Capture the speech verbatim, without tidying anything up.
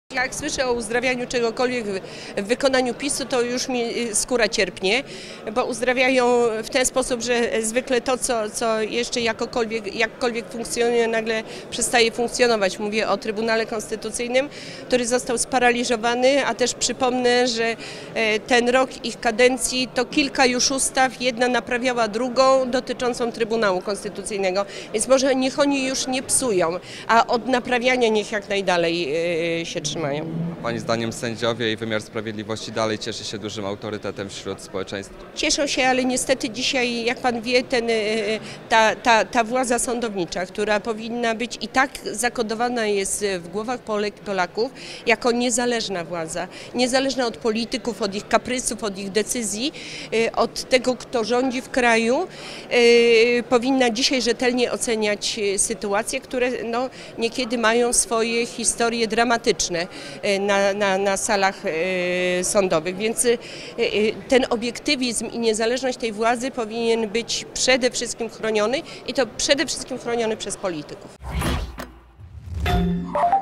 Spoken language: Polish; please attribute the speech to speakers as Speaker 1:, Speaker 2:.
Speaker 1: Jak słyszę o uzdrawianiu czegokolwiek w wykonaniu PiSu, to już mi skóra cierpnie, bo uzdrawiają w ten sposób, że zwykle to, co, co jeszcze jakokolwiek, jakkolwiek funkcjonuje, nagle przestaje funkcjonować. Mówię o Trybunale Konstytucyjnym, który został sparaliżowany, a też przypomnę, że ten rok ich kadencji to kilka już ustaw, jedna naprawiała drugą dotyczącą Trybunału Konstytucyjnego, więc może niech oni już nie psują, a od naprawiania niech jak najdalej się trzymają.
Speaker 2: Pani zdaniem sędziowie i wymiar sprawiedliwości dalej cieszy się dużym autorytetem wśród społeczeństwa?
Speaker 1: Cieszą się, ale niestety dzisiaj, jak pan wie, ten, ta, ta, ta władza sądownicza, która powinna być i tak zakodowana jest w głowach Polek i Polaków jako niezależna władza, niezależna od polityków, od ich kaprysów, od ich decyzji, od tego, kto rządzi w kraju, powinna dzisiaj rzetelnie oceniać sytuacje, które no, niekiedy mają swoje historie dramatyczne na, na, na salach sądowych, więc ten obiektywizm i niezależność tej władzy powinien być przede wszystkim chroniony i to przede wszystkim chroniony przez polityków.